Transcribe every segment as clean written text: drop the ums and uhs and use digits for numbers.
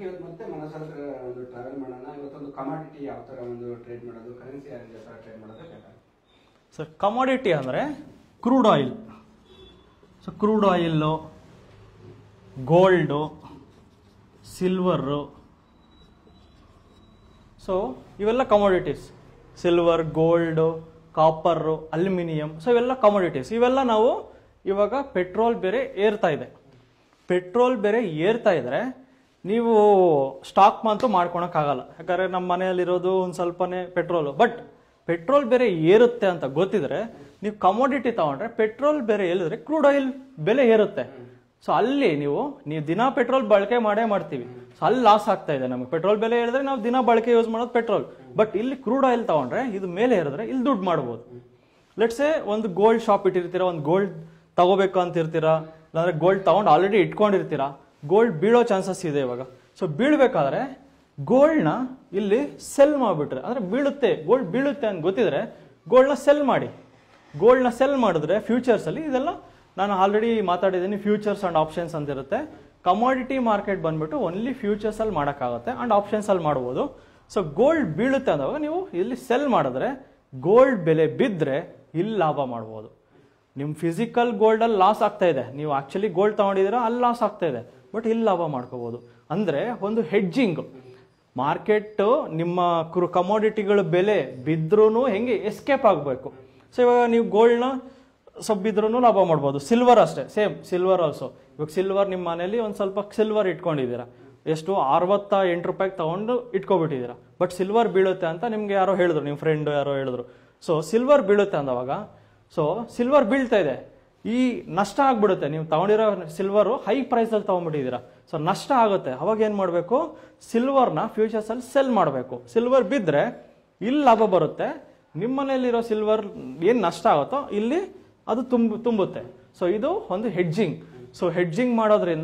Okay, ಇವತ್ತು ಮತ್ತೆ ಮನೋಜ್ ಹತ್ರ ಒಂದು ಟ್ರಾವೆಲ್ ಮಾಡೋಣ. ಇವತ್ತೊಂದು ಕಮಾಡಿಟಿ ಯಾವ ಥರ ಒಂದು ಟ್ರೇಡ್ ಮಾಡೋದು, ಕರೆನ್ಸಿ ಯಾವ ಥರ ಟ್ರೇಡ್ ಮಾಡೋದು ಬೇಕಾಗುತ್ತೆ ಸರ್. ಕಮಾಡಿಟಿ ಅಂದರೆ crude oil. So crude oil, gold, silver, so ಇವೆಲ್ಲ commodities. Silver, gold, copper, aluminium, so ಇವೆಲ್ಲ ಕಮಾಡಿಟೀಸ್. ಇವೆಲ್ಲ ನಾವು ಇವಾಗ ಪೆಟ್ರೋಲ್ ಬೇರೆ ಏರ್ತಾ ಇದೆ. ಪೆಟ್ರೋಲ್ ಬೇರೆ ಏರ್ತಾ ಇದ್ರೆ ನೀವು ಸ್ಟಾಕ್ ಅಂತೂ ಮಾಡ್ಕೊಳಕ್ಕಾಗಲ್ಲ. ಯಾಕಂದರೆ ನಮ್ಮ ಮನೆಯಲ್ಲಿರೋದು ಒಂದು ಸ್ವಲ್ಪನೇ ಪೆಟ್ರೋಲು. ಬಟ್ ಪೆಟ್ರೋಲ್ ಬೇರೆ ಏರುತ್ತೆ ಅಂತ ಗೊತ್ತಿದ್ರೆ ನೀವು ಕಮೋಡಿಟಿ ತಗೊಂಡ್ರೆ, ಪೆಟ್ರೋಲ್ ಬೇರೆ ಏರಿದ್ರೆ ಕ್ರೂಡ್ ಆಯಿಲ್ ಬೆಲೆ ಏರುತ್ತೆ. ಸೊ ಅಲ್ಲಿ ನೀವು ದಿನ ಪೆಟ್ರೋಲ್ ಬಳಕೆ ಮಾಡ್ತೀವಿ. ಸೊ ಅಲ್ಲಿ ಲಾಸ್ ಆಗ್ತಾ ಇದೆ ನಮಗೆ. ಪೆಟ್ರೋಲ್ ಬೆಲೆ ಏರಿದ್ರೆ ನಾವು ದಿನ ಬಳಕೆ ಯೂಸ್ ಮಾಡೋದು ಪೆಟ್ರೋಲ್. ಬಟ್ ಇಲ್ಲಿ ಕ್ರೂಡ್ ಆಯಿಲ್ ತಗೊಂಡ್ರೆ ಇದು ಮೇಲೆ ಏರಿದ್ರೆ ಇಲ್ಲಿ ದುಡ್ಡು ಮಾಡ್ಬೋದು. ಲೆಟ್ಸೆ ಒಂದು ಗೋಲ್ಡ್ ಶಾಪ್ ಇಟ್ಟಿರ್ತೀರಾ, ಒಂದು ಗೋಲ್ಡ್ ತಗೋಬೇಕು ಅಂತ ಇರ್ತೀರಾ, ಇಲ್ಲಾಂದ್ರೆ ಗೋಲ್ಡ್ ತಗೊಂಡು ಆಲ್ರೆಡಿ ಇಟ್ಕೊಂಡಿರ್ತೀರಾ. ಗೋಲ್ಡ್ ಬೀಳೋ ಚಾನ್ಸಸ್ ಇದೆ ಇವಾಗ. ಸೊ ಬೀಳ್ಬೇಕಾದ್ರೆ ಗೋಲ್ಡ್ನ ಇಲ್ಲಿ ಸೆಲ್ ಮಾಡಿಬಿಟ್ರೆ, ಅಂದ್ರೆ ಬೀಳುತ್ತೆ, ಗೋಲ್ಡ್ ಬೀಳುತ್ತೆ ಅಂತ ಗೊತ್ತಿದ್ರೆ ಗೋಲ್ಡ್ನ ಸೆಲ್ ಮಾಡಿ. ಗೋಲ್ಡ್ನ ಸೆಲ್ ಮಾಡಿದ್ರೆ ಫ್ಯೂಚರ್ಸ್ ಅಲ್ಲಿ ಇದೆಲ್ಲ ನಾನು ಆಲ್ರೆಡಿ ಮಾತಾಡಿದ್ದೀನಿ. ಫ್ಯೂಚರ್ಸ್ ಅಂಡ್ ಆಪ್ಷನ್ಸ್ ಅಂತ ಇರುತ್ತೆ. ಕಮಾಡಿಟಿ ಮಾರ್ಕೆಟ್ ಬಂದ್ಬಿಟ್ಟು ಓನ್ಲಿ ಫ್ಯೂಚರ್ಸ್ ಅಲ್ಲಿ ಮಾಡೋಕ್ಕಾಗುತ್ತೆ ಅಂಡ್ ಆಪ್ಷನ್ಸ್ ಅಲ್ಲಿ ಮಾಡ್ಬೋದು. ಸೊ ಗೋಲ್ಡ್ ಬೀಳುತ್ತೆ ಅಂದಾಗ ನೀವು ಇಲ್ಲಿ ಸೆಲ್ ಮಾಡಿದ್ರೆ ಗೋಲ್ಡ್ ಬೆಲೆ ಬಿದ್ದರೆ ಇಲ್ಲಿ ಲಾಭ ಮಾಡ್ಬೋದು. ನಿಮ್ಮ ಫಿಸಿಕಲ್ ಗೋಲ್ಡಲ್ಲಿ ಲಾಸ್ ಆಗ್ತಾ ಇದೆ, ನೀವು ಆಕ್ಚುಲಿ ಗೋಲ್ಡ್ ತಗೊಂಡಿದ್ದೀರಾ ಅಲ್ಲಿ ಲಾಸ್ ಆಗ್ತಾ ಇದೆ, ಬಟ್ ಇಲ್ಲಿ ಲಾಭ ಮಾಡ್ಕೋಬಹುದು. ಅಂದರೆ ಒಂದು ಹೆಡ್ಜಿಂಗ್. ಮಾರ್ಕೆಟ್ ನಿಮ್ಮ ಕಮೋಡಿಟಿಗಳ ಬೆಲೆ ಬಿದ್ರೂ ಹೆಂಗೆ ಎಸ್ಕೇಪ್ ಆಗಬೇಕು. ಸೊ ಇವಾಗ ನೀವು ಗೋಲ್ಡ್ನ ಸ್ವಲ್ಪ ಬಿದ್ರೂ ಲಾಭ ಮಾಡ್ಬೋದು. ಸಿಲ್ವರ್ ಅಷ್ಟೇ, ಸೇಮ್ ಸಿಲ್ವರ್ ಆಲ್ಸೋ. ಇವಾಗ ಸಿಲ್ವರ್ ನಿಮ್ಮ ಮನೇಲಿ ಒಂದು ಸ್ವಲ್ಪ ಸಿಲ್ವರ್ ಇಟ್ಕೊಂಡಿದ್ದೀರಾ, ಎಷ್ಟು 68 ರೂಪಾಯಿಗೆ ತಗೊಂಡು ಇಟ್ಕೊಬಿಟ್ಟಿದ್ದೀರಾ. ಬಟ್ ಸಿಲ್ವರ್ ಬೀಳುತ್ತೆ ಅಂತ ನಿಮ್ಗೆ ಯಾರೋ ಹೇಳಿದ್ರು, ನಿಮ್ಮ ಫ್ರೆಂಡ್ ಯಾರೋ ಹೇಳಿದ್ರು. ಸೊ ಸಿಲ್ವರ್ ಬೀಳುತ್ತೆ ಅಂದವಾಗ, ಸೊ ಸಿಲ್ವರ್ ಬೀಳ್ತಾ ಇದೆ, ಈ ನಷ್ಟ ಆಗ್ಬಿಡುತ್ತೆ. ನೀವು ತಗೊಂಡಿರೋ ಸಿಲ್ವರು ಹೈ ಪ್ರೈಸಲ್ಲಿ ತಗೊಂಡ್ಬಿಟ್ಟಿದ್ದೀರಾ, ಸೊ ನಷ್ಟ ಆಗುತ್ತೆ. ಅವಾಗ ಏನು ಮಾಡಬೇಕು, ಸಿಲ್ವರ್ನ ಫ್ಯೂಚರ್ಸಲ್ಲಿ ಸೆಲ್ ಮಾಡಬೇಕು. ಸಿಲ್ವರ್ ಬಿದ್ದರೆ ಇಲ್ಲಿ ಲಾಭ ಬರುತ್ತೆ. ನಿಮ್ಮ ಮನೆಯಲ್ಲಿರೋ ಸಿಲ್ವರ್ ಏನು ನಷ್ಟ ಆಗುತ್ತೋ ಇಲ್ಲಿ ಅದು ತುಂಬುತ್ತೆ. ಸೊ ಇದು ಒಂದು ಹೆಡ್ಜಿಂಗ್. ಸೊ ಹೆಡ್ಜಿಂಗ್ ಮಾಡೋದ್ರಿಂದ,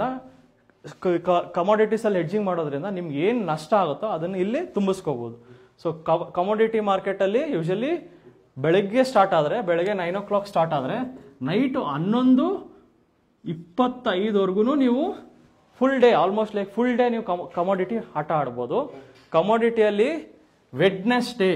ಕಮೋಡಿಟೀಸಲ್ಲಿ ಹೆಡ್ಜಿಂಗ್ ಮಾಡೋದ್ರಿಂದ ನಿಮ್ಗೆ ಏನು ನಷ್ಟ ಆಗುತ್ತೋ ಅದನ್ನು ಇಲ್ಲಿ ತುಂಬಿಸ್ಕೋಬಹುದು. ಸೊ ಕಮೋಡಿಟಿ ಮಾರ್ಕೆಟಲ್ಲಿ ಯೂಶಲಿ ಬೆಳಗ್ಗೆ ಸ್ಟಾರ್ಟ್ ಆದರೆ, ಬೆಳಗ್ಗೆ 9 o'clock ಸ್ಟಾರ್ಟ್ ಆದರೆ ನೈಟು 11:25 ನೀವು full day, almost like full day ನೀವು ಕಮೋಡಿಟಿ ಆಟ ಆಡ್ಬೋದು. ಕಮೋಡಿಟಿಯಲ್ಲಿ ವೆಡ್ನೆಸ್ಡೇ,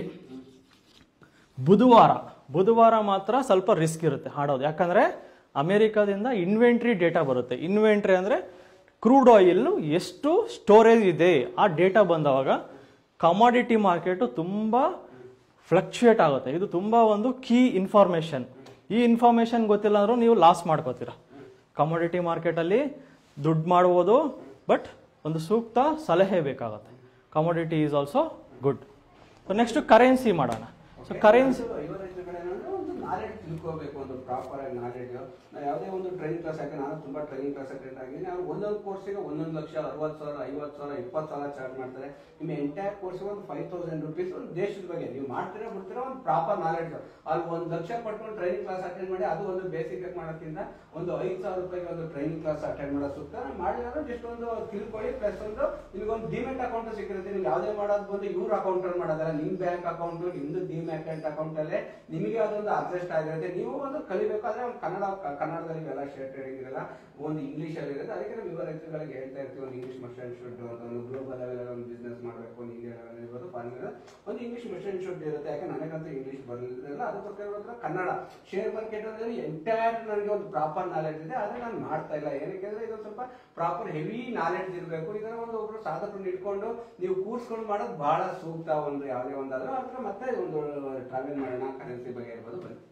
ಬುಧವಾರ ಮಾತ್ರ ಸ್ವಲ್ಪ ರಿಸ್ಕ್ ಇರುತ್ತೆ ಆಡೋದು. ಯಾಕಂದರೆ ಅಮೆರಿಕಾದಿಂದ ಇನ್ವೆಂಟ್ರಿ ಡೇಟಾ ಬರುತ್ತೆ. ಇನ್ವೆಂಟ್ರಿ ಅಂದರೆ ಕ್ರೂಡ್ ಆಯಿಲ್ ಎಷ್ಟು ಸ್ಟೋರೇಜ್ ಇದೆ ಆ ಡೇಟಾ ಬಂದವಾಗ ಕಮಾಡಿಟಿ ಮಾರ್ಕೆಟು ತುಂಬ ಫ್ಲಕ್ಚುಯೇಟ್ ಆಗುತ್ತೆ. ಇದು ತುಂಬ ಒಂದು ಕೀ ಇನ್ಫಾರ್ಮೇಷನ್. ಈ ಇನ್ಫಾರ್ಮೇಷನ್ ಗೊತ್ತಿಲ್ಲ ಅಂದ್ರೂ ನೀವು ಲಾಸ್ ಮಾಡ್ಕೋತೀರ. ಕಮಾಡಿಟಿ ಮಾರ್ಕೆಟಲ್ಲಿ ದುಡ್ಡು ಮಾಡ್ಬೋದು, ಬಟ್ ಒಂದು ಸೂಕ್ತ ಸಲಹೆ ಬೇಕಾಗುತ್ತೆ. Commodity is also good. So next currency ಮಾಡೋಣ. ಸೊ ಕರೆನ್ಸಿ ಒಂದು ನಾಲೆಡ್ಜ್ ತಿಳ್ಕೋಬೇಕು, ಒಂದು ಪ್ರಾಪರ್ ಆಗಿ ನಾಲೆಡ್ಜ್. ನಾವು ಯಾವುದೇ ಒಂದು ಟ್ರೈನಿಂಗ್ ಕ್ಲಾಸ್ ಹಾಕಿ, ನಾನು ತುಂಬಾ ಟ್ರೈನಿಂಗ್ ಕ್ಲಾಸ್ ಅಟೆಂಡ್ ಆಗಿದ್ದೀನಿ. ಅವ್ರು ಒಂದೊಂದು ಕೋರ್ಸಿಗೆ 1 ಲಕ್ಷ, 60,000, 50,000, 20,000 ಚಾರ್ಜ್ ಮಾಡ್ತಾರೆ. ನಿಮ್ಮ ಎಂಟೈರ್ ಕೋರ್ಸ್ಗೆ ಒಂದು 5,000 rupees ಒಂದು ದೇಶದ ಬಗ್ಗೆ ನೀವು ಮಾಡ್ತೀರಾ ಬಿಡ್ತೀರಾ, ಒಂದು ಪ್ರಾಪರ್ ನಾಲೆಡ್ಜ್. ಅಲ್ಲಿ 1 ಲಕ್ಷ ಪಟ್ಕೊಂಡು ಟ್ರೈನಿಂಗ್ ಕ್ಲಾಸ್ ಅಟೆಂಡ್ ಮಾಡಿ ಅದು ಒಂದು ಬೇಸಿಕ್ ಆಗಿ ಮಾಡೋಕ್ಕಿಂತ ಒಂದು 5,000 ರೂಪಾಯಿಗೆ ಒಂದು ಟ್ರೈನಿಂಗ್ ಕ್ಲಾಸ್ ಅಟೆಂಡ್ ಮಾಡೋ ಸೂಕ್ತ. ಮಾಡಿದ್ರೆ ಜಸ್ಟ್ ಒಂದು ತಿಳ್ಕೊಳ್ಳಿ. ಪ್ಲಸ್ ಒಂದು ನಿಮ್ಗೊಂದು ಡಿಮೆಟ್ ಅಕೌಂಟ್ ಸಿಕ್ಕಿರುತ್ತೆ. ನೀವು ಯಾವುದೇ ಮಾಡೋದು ಬಂದು ಇವ್ರ ಅಕೌಂಟ್ ಅಲ್ಲಿ ಮಾಡೋದಲ್ಲ, ನಿಮ್ ಬ್ಯಾಂಕ್ ಅಕೌಂಟ್, ನಿಮ್ದು ಡಿಮ್ಯಾಟ್ ಅಕೌಂಟ್ ಅಲ್ಲೇ ನಿಮಗೆ ಅದೊಂದು ಅಡ್ಜಸ್ಟ್ ಆಗಿರುತ್ತೆ. ನೀವು ಒಂದು ಕಲಿಬೇಕಾದ್ರೆ ಒಂದು ಕನ್ನಡದಲ್ಲಿ ಇವೆಲ್ಲ ಶೇರ್ ಟ್ರೇಡಿಂಗ್ ಇರಲ್ಲ, ಒಂದು ಇಂಗ್ಲಿಷ್ ಅಲ್ಲಿ ಇರುತ್ತೆ. ಅದಕ್ಕೆ ನಾವು ವಿವರಗಳಿಗೆ ಹೇಳ್ತಾ ಇರ್ತೀವಿ, ಒಂದು ಇಂಗ್ಲಿಷ್ ಮರ್ಚೆಂಟ್ ಶುಡ್ ಅಂತ, ಒಂದು ಗ್ಲೋಬಲ್ ಲೆವೆಲ್ ಒಂದು ಬಿಸ್ನೆಸ್ ಮಾಡಬೇಕು, ಒಂದು ಇಂಡಿಯಾ ಲೆವೆಲ್ ಇರ್ಬೋದು, ಫಾರಿನ್ ಒಂದು ಇಂಗ್ಲಿಷ್ ಮರ್ಚೆಂಟ್ ಶುಡ್ ಇರುತ್ತೆ. ಯಾಕೆ ನನಗಂತೂ ಇಂಗ್ಲಿಷ್ ಬರಲಿಲ್ಲ, ಅದಕ್ಕೋಸ್ಕರ ಕನ್ನಡ ಶೇರ್ ಮಾರ್ಕೆಟ್ ಅಂದ್ರೆ ಎಂಟೈರ್ ನನಗೆ ಒಂದು ಪ್ರಾಪರ್ ನಾಲೆಡ್ಜ್ ಇದೆ, ಆದ್ರೆ ನಾನು ಮಾಡ್ತಾ ಇಲ್ಲ. ಏನಕ್ಕೆ ಅಂದ್ರೆ ಇದೊಂದು ಸ್ವಲ್ಪ ಪ್ರಾಪರ್ ಹೆವಿ ನಾಲೆಡ್ಜ್ ಇರಬೇಕು. ಇದನ್ನ ಒಂದು ಒಬ್ರು ಸಾಧಕರನ್ನ ಇಟ್ಕೊಂಡು ನೀವು ಕೂರ್ಸ್ಕೊಂಡು ಮಾಡೋದು ಬಹಳ ಸೂಕ್ತ. ಒಂದು ಯಾವುದೇ ಒಂದಾದ್ರೂ ಅದನ್ನ ಮತ್ತೆ ಒಂದು ಟ್ರಾವೆಲ್ ಮಾಡೋಣ, ಕರೆನ್ಸಿ ಬಗ್ಗೆ ಇರ್ಬೋದು ಬನ್ನಿ.